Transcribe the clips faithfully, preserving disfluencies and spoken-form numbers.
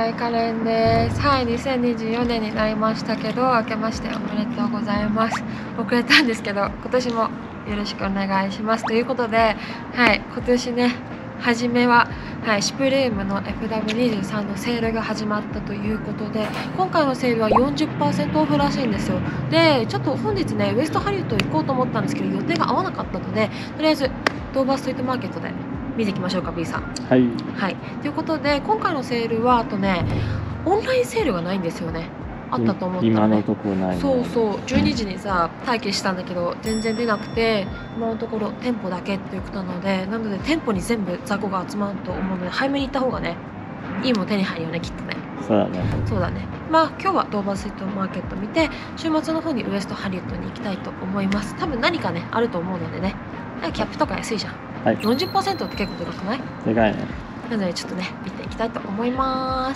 はい、カレンです。はい、にせんにじゅうよねんになりましたけど、明けましておめでとうございます。遅れたんですけど、今年もよろしくお願いします。ということで、はい、今年ね、初めは、はい、シュプリームの エフダブリューにじゅうさん のセールが始まったということで、今回のセールは よんじゅっパーセント オフらしいんですよ。で、ちょっと本日ね、ウエストハリウッド行こうと思ったんですけど、予定が合わなかったので、とりあえずドーバーストリートマーケットで見ていきましょうか、 B さん。 はい、 はい、ということで今回のセールはあとねオンラインセールがないんですよね。あったと思ったら、ね、 今のところないね。 そうそうじゅうにじにさ待機したんだけど全然出なくて、今のところ店舗だけっていうことなので、なので店舗に全部在庫が集まると思うので早めに行った方がねいいもの手に入るよね、きっとね。 そうだね。 そうだね。まあ今日はドーバーストリートマーケット見て、週末の方にウエストハリウッドに行きたいと思います。多分何かねあると思うのでね。キャップとか安いじゃん。 はい、 よんじゅっパーセント って結構でかくない？ でかいね。 なのでちょっとね見ていきたいと思います。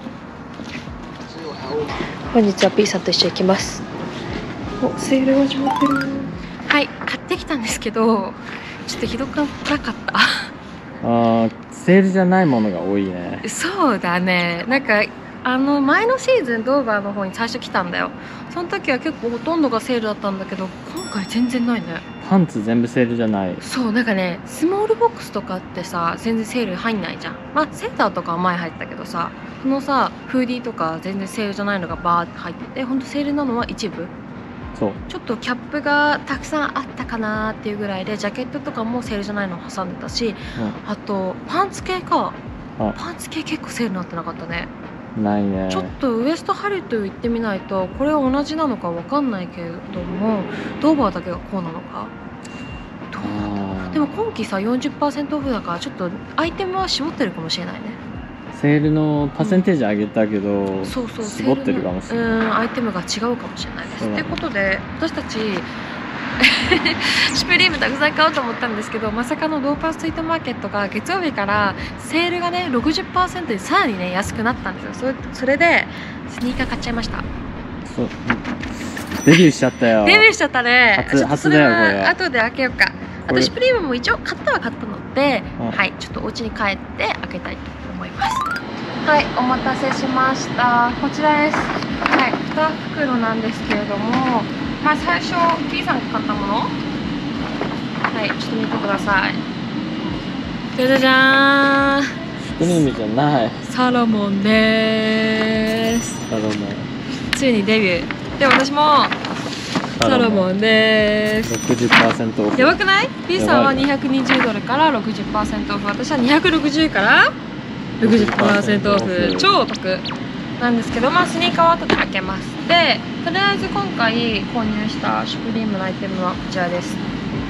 本日は P さんと一緒に行きます。お、セール始まってる。はい、買ってきたんですけどちょっとひどくなかったあー、セールじゃないものが多いね。 そうだね。なんかあの前のシーズンドーバーの方に最初来たんだよ。その時は結構ほとんどがセールだったんだけど、今回全然ないね。 パンツ全部セールじゃない。 そう、なんかねスモールボックスとかってさ全然セール入んないじゃん。まあセーターとかは前入ったけどさ、このさフーディーとか全然セールじゃないのがバーって入ってて、ほんとセールなのは一部。 そう、 ちょっとキャップがたくさんあったかなっていうぐらいで、ジャケットとかもセールじゃないの挟んでたし、 うん、 あとパンツ系か。 あ、 パンツ系結構セールになってなかったね。 ないね。 ちょっとウエストハリウッド行ってみないとこれは同じなのかわかんないけれども、ドーバーだけがこうなのかどうなんだろう。でも今期さ よんじゅっパーセント オフだからちょっとアイテムは絞ってるかもしれないね。 セールのパーセンテージ上げたけど、うん、 そうそう絞ってるかもしれない。 うん、アイテムが違うかもしれないです。と、ね、いうことで私たちシュプリームたくさん買おうと思ったんですけど、まさかのドーバーストリートマーケットが月曜日からセールがね ろくじゅっパーセント にさらにね安くなったんですよ。それ、それでスニーカー買っちゃいました。 そう、デビューしちゃったよ。 デビューしちゃったね。 初、初だよこれは。 後で開けようか。あとシュプリームも一応買ったは買ったので、 うん、はい、 ちょっとお家に帰って開けたいと思います。はい、お待たせしました。こちらです。はい、に袋なんですけれども、まあ最初 P さんが買ったもの、はい、ちょっと見てください。じゃじゃじゃーん。 シュプリームじゃない。 サロモンでーす。 サロモン。 ついにデビュー。で、私もサロモンでーす。 ろくじゅっパーセント オフ。 やばくない？ B さんはにひゃくにじゅうドルから ろくじゅっパーセント オフ。私はにひゃくろくじゅうからろくじゅっパーセント オフ。超お得なんですけど、まあスニーカーは後で開けます。で、とりあえず今回購入したシュプリームのアイテムはこちらです。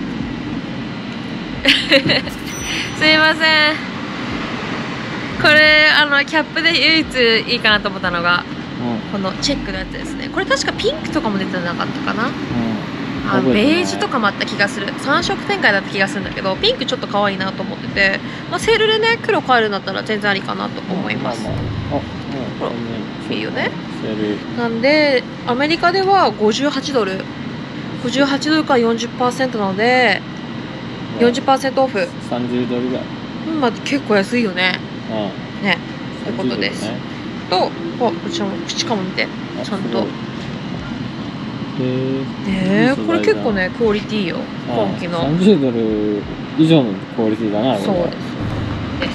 すいません。これあのキャップで唯一いいかなと思ったのが、うん、このチェックのやつですね。これ確かピンクとかも出てなかったかな、うん、あベージュとかもあった気がする。さん色展開だった気がするんだけど、ピンクちょっと可愛いなと思ってて、まあ、セールでね黒買えるんだったら全然ありかなと思います。ほらいいよね。なんでアメリカではごじゅうはちドルごじゅうはちドルから よんじゅっパーセント なので よんじゅっパーセント オフ。 さんじゅうドルぐらい。 うん、まあ、結構安いよね。 うん、 ね、ということです。ね、と、こちらも口かも見て、ちゃんと。へえ、これ結構ね、クオリティいいよ、今期の。 さんじゅうドル以上のクオリティだな、これ。 そうです。です。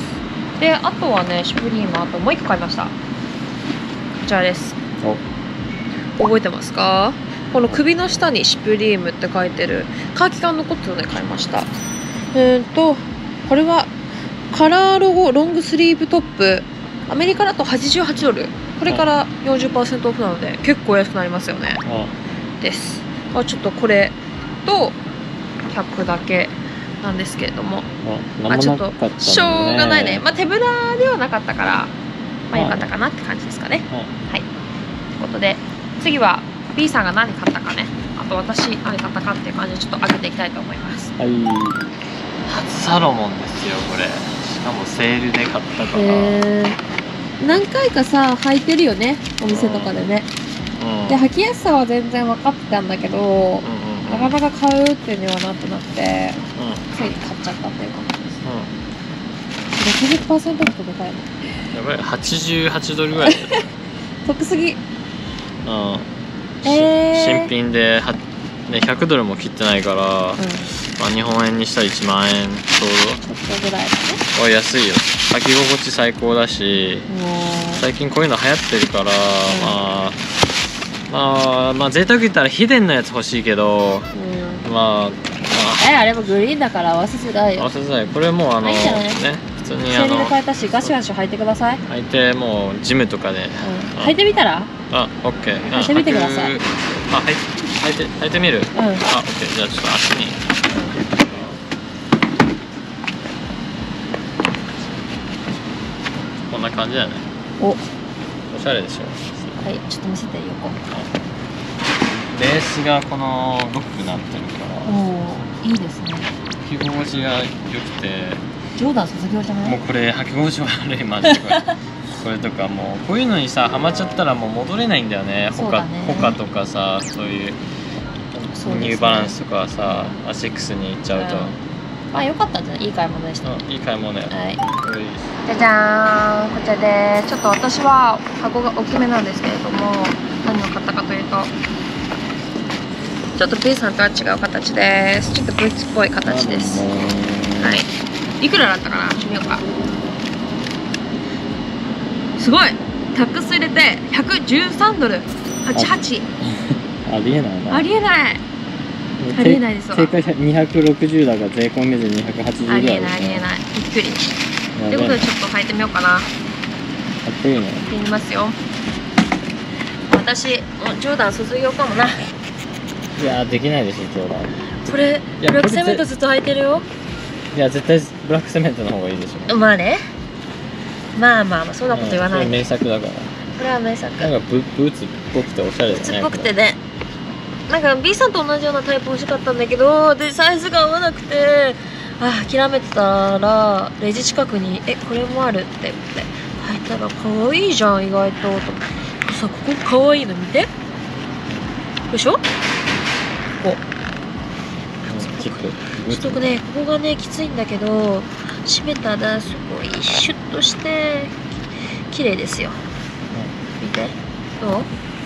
で、あとはね、シュプリーム、あともう一個買いました。こちらです。覚えてますか？この首の下にシュプリームって書いてるカーキが残ってるので買いました。うんと、これはカラーロゴロングスリーブトップ、アメリカだとはちじゅうはちドル、これから よんじゅっパーセント オフなので結構安くなりますよね。です。あ、ちょっとこれとキャップだけなんですけれども、あ、ちょっとしょうがないね。まあ手ぶらではなかったから、まあ良かったかなって感じですかね。はい。ということで次は B さんが何買ったかね、あと私何買ったかっていう感じでちょっと上げていきたいと思います。 はい。初サロモンですよこれ。しかもセールで買ったから。 えー、何回かさ履いてるよね、お店とかでね。うん、で履きやすさは全然分かってたんだけど、うんうんうん、なかなか買うっていうにはなってなくて、うん、つい買っちゃったっていう感じです。 ろくじゅっパーセント オフとでかいの。 やばい、はちじゅうはちドルぐらいだよ。 得すぎ。 うん、 えー、 新品では、ね、ひゃくドルも切ってないから、 うん、 まあ、日本円にしたらいちまんえんちょうちょっとぐらいだね。 ど。お安いよ。履き心地最高だし、最近こういうの流行ってるから、うん、まあまあまあ贅沢言ったらヒデンのやつ欲しいけど、うん、まあ、まあ、 えあれもグリーンだから合わせづらいよ。 合わせづらい。これもうあの、 いいんじゃない？ ね、普通にあのセールで買えたし、ガシガシ履いてください。 履いて、もうジムとかで、 うん、履いてみたら？ あ、オッケー。 履いてみてください。 あ、はい、履いて履いてみる？うん。あ、オッケー。じゃあちょっと足に。こんな感じだよね。お、おしゃれでしょ。 はい、ちょっと見せて横。 ベースがこのロックになってるから。 おお、いいですね。 履き心地が良くて。 ジョーダン卒業じゃない？ もうこれ履き心地悪いマジでこれ。これとかもうこういうのにさハマっちゃったらもう戻れないんだよね。ホカホカとかさ、そういうニューバランスとかさ、アシックスに行っちゃうと。 あ、良かったんじゃない？いい買い物でした。 いい買い物だよ。はい。 じゃじゃーん、こちらでちょっと私は箱が大きめなんですけれども、何を買ったかというと、ちょっと B さんとは違う形です。ちょっとブーツっぽい形です。はい。いくらだったかな？見ようか。すごい。タックス入れてひゃくじゅうさんドルはちじゅうはち。 ありえないな。 ありえない。ありえないですわ。 正解にひゃくろくじゅうだが税込みでにひゃくはちじゅうぐらい。 ありえないありえない。びっくり。ということでちょっと履いてみようかな。 かっこいいね。 履いてみますよ。私ジョーダン卒業かもな。 いやできないでしょジョーダン。 これブラックセメントずっと履いてるよ。 いや絶対ブラックセメントの方がいいでしょ。 まあね。まあまあまあそんなこと言わない。 名作だから。 これは名作。 なんかブブーツっぽくておしゃれだね。 ブーツっぽくてね。なんか B さんと同じようなタイプ欲しかったんだけど、でサイズが合わなくて、あ諦めてたらレジ近くにえこれもあるって言って履いたら可愛いじゃん意外とと思って。さここ可愛いの見て。でしょ？ここ。ちょっとねここがねきついんだけど締めたらすごいシュッとして綺麗ですよ。見てどう？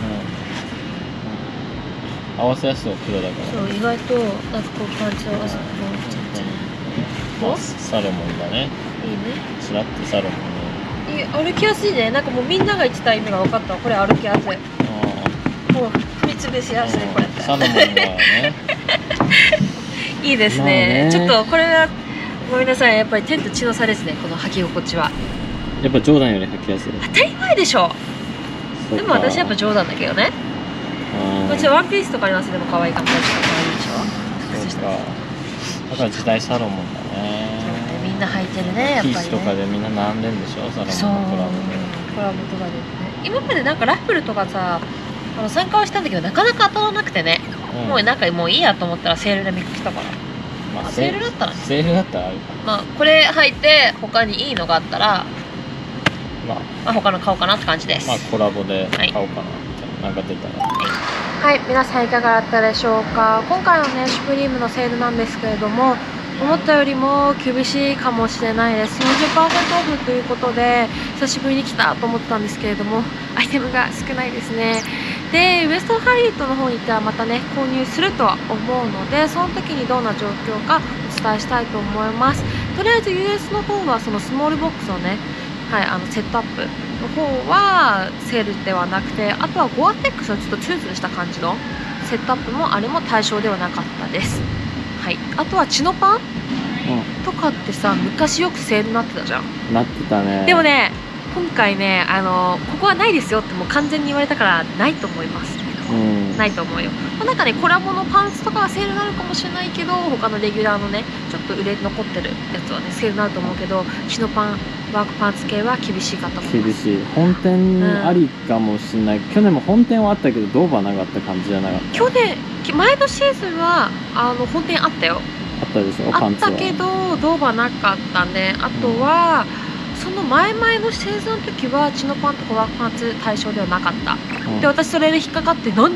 合わせやすい黒だから。 そう意外となんかこうパンチ合わせてこうサロモンだね。 いいね。 スラッとサロモンね。歩きやすいね。なんかもうみんなが言ってた意味が分かった。これ歩きやすい。もう踏みつぶしやすいこれって。 サロモンはね。 いいですね。ちょっとこれはごめんなさい。やっぱり天と地の差ですね。この履き心地は。 やっぱジョーダンより履きやすい。 当たり前でしょ。でも私やっぱジョーダンだけどね。こっちワンピースとかに合わせても可愛いかもしれない。可愛いでしょ。 そうか。だから時代サロモンだね。 みんな履いてるねやっぱりね。 ピースとかでみんな並んでんでしょ。サロモンのコラボで。 コラボとかでね。今までなんかラッフルとかさ、あの参加はしたんだけどなかなか当たらなくてね。うん、もうなんかもういいやと思ったらセールで見つけたから。まあセールだったらね。 セールだったらあるかな。 まあこれ履いて他にいいのがあったら、まあ、まあ他の買おうかなって感じです。 まあコラボで買おうかなってなんか出たら。はいはい、皆さんいかがだったでしょうか。今回のねシュプリームのセールなんですけれども、思ったよりも厳しいかもしれないです。よんじゅっパーセント オフということで久しぶりに来たと思ったんですけれども、アイテムが少ないですね。でウエストハイリットの方に行ってはまたね購入するとは思うので、その時にどんな状況かお伝えしたいと思います。とりあえず ユーエス の方はそのスモールボックスをね、はい、あのセットアップの方はセールではなくて、あとはゴアテックスのちょっとツルツルした感じのセットアップもあれも対象ではなかったです。はい、あとはチノパン、うん、とかってさ昔よくセールになってたじゃん。 なってたね。 でもね今回ねあのここはないですよってもう完全に言われたからないと思います。うん、ないと思うよ。なんかねコラボのパンツとかはセールになるかもしれないけど、他のレギュラーのねちょっと売れ残ってるやつはねセールになると思うけど、チノパンワークパンツ系は厳しいかと思います。 厳しい。本店ありかもしれない、うん、去年も本店はあったけどドーバーなかった感じじゃなかった。 去年前のシーズンはあの本店あったよ。 あったでしょ。パンツはあったけどドーバーなかったね。あとは、うん、その前々のシーズンの時はチノパンとかワークパンツ対象ではなかった、うん、で私それで引っかかってなんで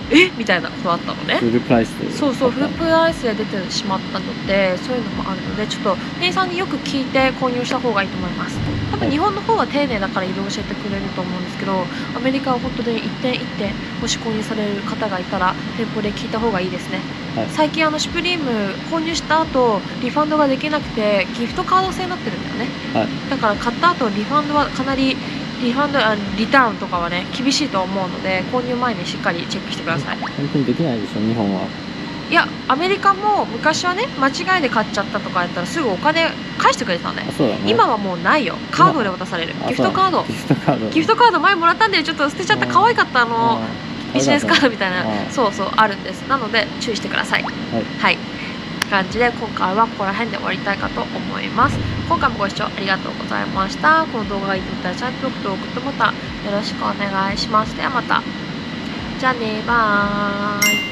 えみたいなことあったのね。 フルプライスでそうそう、フルプライスで出てしまったので、そういうのもあるので、ちょっと店員さんによく聞いて購入した方がいいと思います。多分日本の方は丁寧だからいろいろ教えてくれると思うんですけど、アメリカは本当に一点一点もし購入される方がいたら店舗で聞いた方がいいですね。 はい、 最近あのシュプリーム購入した後リファンドができなくてギフトカード制になってるんだよね。 はい、 だから買った後リファンドはかなりリファンドあリターンとかはね厳しいと思うので、購入前にしっかりチェックしてください。 本当にできないでしょ日本は。 いやアメリカも昔はね間違いで買っちゃったとかやったらすぐお金返してくれてたね。 そうだね。 今はもうないよ。カードで渡される。ギフトカードギフトカードギフトカード前もらったんでちょっと捨てちゃった可愛かったあのビジネスカードみたいな、そうそうあるんです。なので注意してください。 はい、 はい、感じで今回はここら辺で終わりたいかと思います。今回もご視聴ありがとうございました。この動画がいいと思ったらチャンネル登録とグッドボタンよろしくお願いします。ではまた。じゃあねバーイ。